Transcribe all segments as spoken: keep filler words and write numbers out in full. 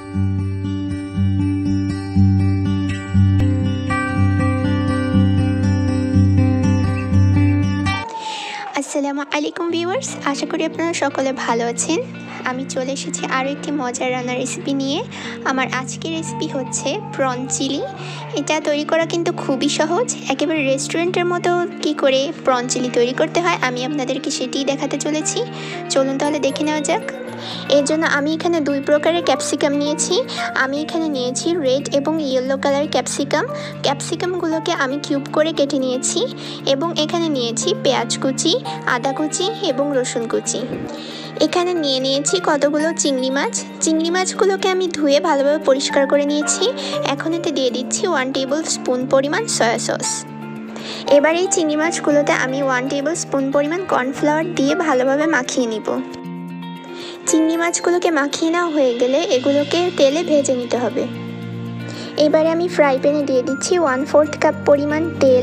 আসসালামু আলাইকুম ভিউয়ার্স, আশা করি আপনারা সকলে ভালো আছেন। আমি চলে এসেছি আরও একটি মজার রান্নার রেসিপি নিয়ে। আমার আজকের রেসিপি হচ্ছে প্রন চিলি। এটা তৈরি করা কিন্তু খুবই সহজ, একেবারে রেস্টুরেন্টের মতো কি করে প্রন চিলি তৈরি করতে হয় আমি আপনাদেরকে সেটিই দেখাতে চলেছি। চলুন তাহলে দেখে নেওয়া যাক। এর জন্য আমি এখানে দুই প্রকারের ক্যাপসিকাম নিয়েছি। আমি এখানে নিয়েছি রেড এবং ইয়েলো কালারের ক্যাপসিকাম। ক্যাপসিকামগুলোকে আমি কিউব করে কেটে নিয়েছি এবং এখানে নিয়েছি পেঁয়াজ কুচি, আদা কুচি এবং রসুন কুচি। এখানে নিয়ে নিয়েছি কতগুলো চিংড়ি মাছ। চিংড়ি মাছগুলোকে আমি ধুয়ে ভালোভাবে পরিষ্কার করে নিয়েছি। এখন এতে দিয়ে দিচ্ছি ওয়ান টেবিল স্পুন পরিমাণ সয়া সস। এবার এই চিংড়ি মাছগুলোতে আমি ওয়ান টেবিল স্পুন পরিমাণ কর্নফ্লাওয়ার দিয়ে ভালোভাবে মাখিয়ে নিব। চিংড়ি মাছগুলোকে মাখিয়ে নেওয়া হয়ে গেলে এগুলোকে তেলে ভেজে নিতে হবে। এবারে আমি ফ্রাই প্যানে দিয়ে দিচ্ছি ওয়ান ফোর্থ কাপ পরিমাণ তেল।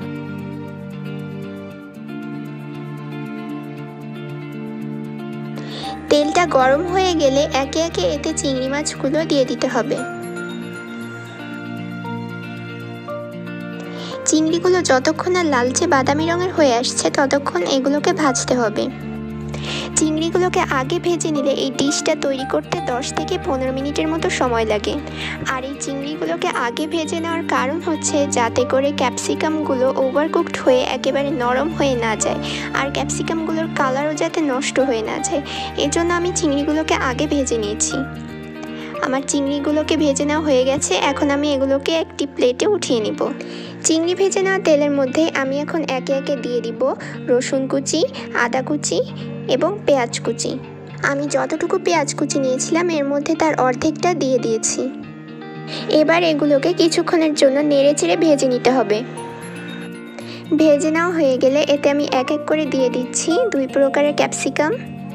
তেলটা গরম হয়ে গেলে একে একে এতে চিংড়ি মাছগুলো দিয়ে দিতে হবে। চিংড়িগুলো যতক্ষণ না লালচে বাদামি রঙের হয়ে আসছে ততক্ষণ এগুলোকে ভাজতে হবে। চিংড়িগুলোকে আগে ভেজে নিলে এই ডিশটা তৈরি করতে দশ থেকে পনেরো মিনিটের মতো সময় লাগে। আর এই চিংড়িগুলোকে আগে ভেজে নেওয়ার কারণ হচ্ছে যাতে করে ক্যাপসিকামগুলো ওভারকুকড হয়ে একেবারে নরম হয়ে না যায়, আর ক্যাপসিকামগুলোর কালারও যাতে নষ্ট হয়ে না যায়। এজন্য আমি চিংড়িগুলোকে আগে ভেজে নিয়েছি। আমার চিংড়িগুলোকে ভেজে নেওয়া হয়ে গেছে। এখন আমি এগুলোকে একটি প্লেটে উঠিয়ে নিব। চিংড়ি ভেজে নেওয়া তেলের মধ্যে আমি এখন একে একে দিয়ে দিব রসুন কুচি, আদা কুচি এবং পেঁয়াজ কুচি। আমি যতটুকু পেঁয়াজ কুচি নিয়েছিলাম এর মধ্যে তার অর্ধেকটা দিয়ে দিয়েছি। এবার এগুলোকে কিছুক্ষণের জন্য নেড়ে চেড়ে ভেজে নিতে হবে। ভেজে নেওয়া হয়ে গেলে এতে আমি এক এক করে দিয়ে দিচ্ছি দুই প্রকারের ক্যাপসিকাম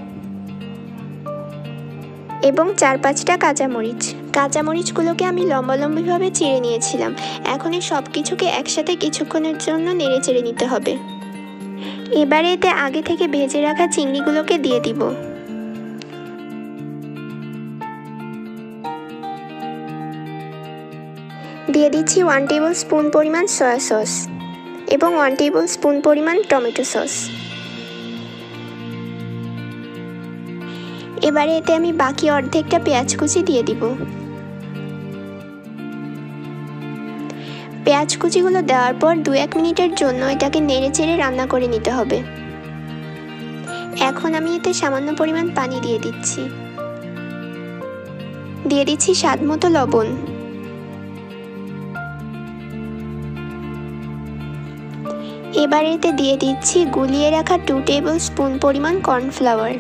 এবং চার পাঁচটা কাঁচামরিচ। কাঁচামরিচগুলোকে আমি লম্বা লম্বিভাবে চিড়ে নিয়েছিলাম। এখন এই সব কিছুকে একসাথে কিছুক্ষণের জন্য নেড়ে চেড়ে নিতে হবে। এবারে এতে আগে থেকে ভেজে রাখা চিংড়িগুলোকে দিয়ে দিব। দিয়ে দিচ্ছি ওয়ান টেবিল স্পুন পরিমাণ সয়া সস এবং ওয়ান টেবিল স্পুন পরিমাণ টমেটো সস। এবারে এতে আমি বাকি অর্ধেকটা পেঁয়াজ কুচি দিয়ে দিব। পেঁয়াজ কুচিগুলো দেওয়ার পর দু এক মিনিটের জন্য এটাকে নেড়ে চেড়ে রান্না করে নিতে হবে। এখন আমি এতে সামান্য পরিমাণ পানি দিয়ে দিচ্ছি। দিয়ে দিচ্ছি স্বাদ মতো লবণ। এবার এতে দিয়ে দিচ্ছি গুলিয়ে রাখা টু টেবিল স্পুন পরিমাণ কর্নফ্লাওয়ার।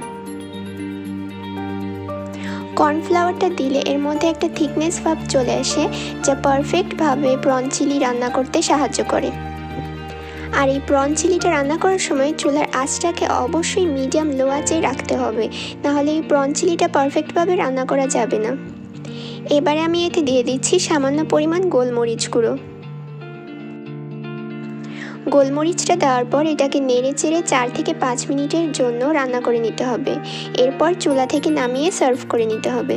কর্নফ্লাওয়ারটা দিলে এর মধ্যে একটা থিকনেস ভাব চলে আসে, যা পারফেক্টভাবে প্রন চিলি রান্না করতে সাহায্য করে। আর এই প্রন চিলিটা রান্না করার সময় চুলার আঁচটাকে অবশ্যই মিডিয়াম লো আঁচে রাখতে হবে, নাহলে এই প্রন চিলিটা পারফেক্টভাবে রান্না করা যাবে না। এবারে আমি এতে দিয়ে দিচ্ছি সামান্য পরিমাণ গোলমরিচ গুঁড়ো। গোলমরিচটা দেওয়ার পর এটাকে নেড়ে চেড়ে চার থেকে পাঁচ মিনিটের জন্য রান্না করে নিতে হবে। এরপর চুলা থেকে নামিয়ে সার্ভ করে নিতে হবে।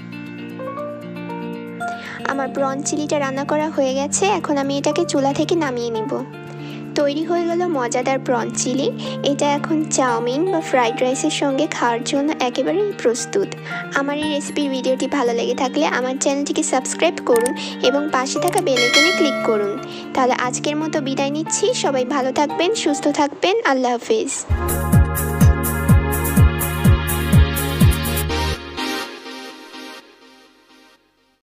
আমার প্রন চিলিটা রান্না করা হয়ে গেছে। এখন আমি এটাকে চুলা থেকে নামিয়ে নিব। তৈরি হয়ে গেল মজাদার প্রন চিলি। এটা এখন চাউমিন বা ফ্রাইড রাইসের সঙ্গে খাওয়ার জন্য একেবারেই প্রস্তুত। আমার এই রেসিপির ভিডিওটি ভালো লেগে থাকলে আমার চ্যানেলটিকে সাবস্ক্রাইব করুন এবং পাশে থাকা বেল আইকনে ক্লিক করুন। তাহলে আজকের মতো বিদায় নিচ্ছি। সবাই ভালো থাকবেন, সুস্থ থাকবেন। আল্লাহ হাফেজ।